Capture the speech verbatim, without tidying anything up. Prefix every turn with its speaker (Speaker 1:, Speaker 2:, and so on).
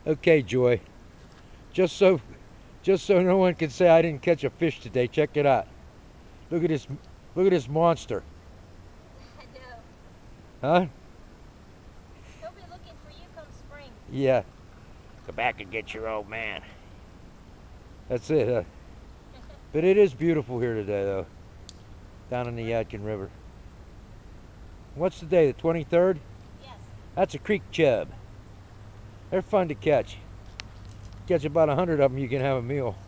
Speaker 1: Okay, Joy. Just so, just so no one can say I didn't catch a fish today. Check it out. Look at this. Look at this monster.
Speaker 2: I know.
Speaker 1: Huh?
Speaker 2: He'll be looking for you come spring.
Speaker 1: Yeah. Go back and get your old man. That's it, huh? But it is beautiful here today, though. Down in the Yadkin River. What's the day? The twenty-third?
Speaker 2: Yes.
Speaker 1: That's a creek chub. They're fun to catch. Catch about a hundred of them, you can have a meal.